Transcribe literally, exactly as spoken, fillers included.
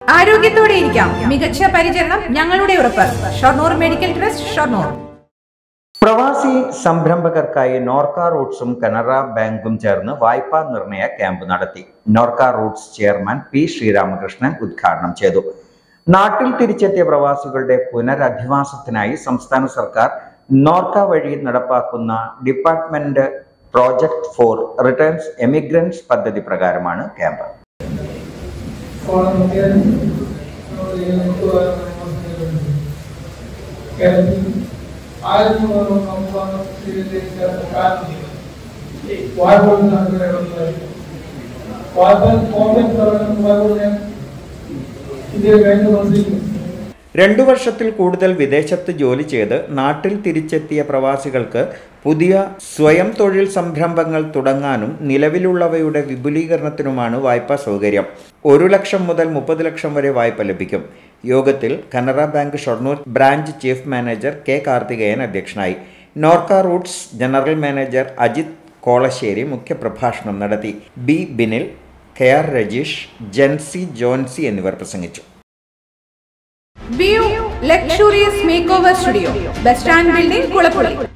ആരോഗ്യത്തോടെ ഇരിക്കാം. മികച്ച പരിചരണം ഞങ്ങളുടെ ഉറപ്പ്. Shoranur medical trust, Shoranur. പ്രവാസി സംരംഭകർക്കായി നോർക്ക റൂട്ട്സും കനറ ബാങ്കും ചേർന്ന് വായ്പാ നിർണയ ക്യാമ്പ് നടത്തി. NORKA Roots chairman P Sreeramakrishnan ഉദ്ഘാടനം ചെയ്തു. നാട്ടിൽ തിരിച്ചെത്തിയ പ്രവാസികളുടെ പുനരധിവാസത്തിനായി സംസ്ഥാന സർക്കാർ നോർക്ക വഴി നടപ്പാക്കുന്ന department project for returns emigrants പദ്ധതി പ്രകാരമാണ് ക്യാമ്പ്. രണ്ടു വർഷത്തിൽ കൂടുതൽ വിദേശത്ത് ജോലി ചെയ്ത് നാട്ടിൽ തിരിച്ചെത്തിയ പ്രവാസികൾക്ക് പുതിയ സ്വയം തൊഴിൽ സംരംഭങ്ങൾ തുടങ്ങാനും നിലവിലുള്ളവയുടെ വിപുലീകരണത്തിനുമാണ് വായ്പാ സൗകര്യം. ഒരു ലക്ഷം മുതൽ മുപ്പത് ലക്ഷം വരെ വായ്പ ലഭിക്കും. യോഗത്തിൽ Canara bank Shoranur branch chief manager K Karthikeyan അധ്യക്ഷനായി. NORKA Roots general manager Ajith Kolassery മുഖ്യപ്രഭാഷണം നടത്തി. B Binil, K R Rajeesh, Jency Joncy എന്നിവർ പ്രസംഗിച്ചു. View luxurious make over studio, bus stand building, Kulappully.